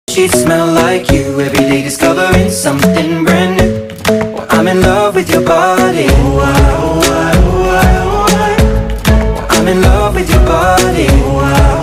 Sheets smell like you, every day discovering something brand new. Well, I'm in love with your body. Oh, I, oh, I, oh, I, oh, I. Well, I'm in love with your body. Oh, I,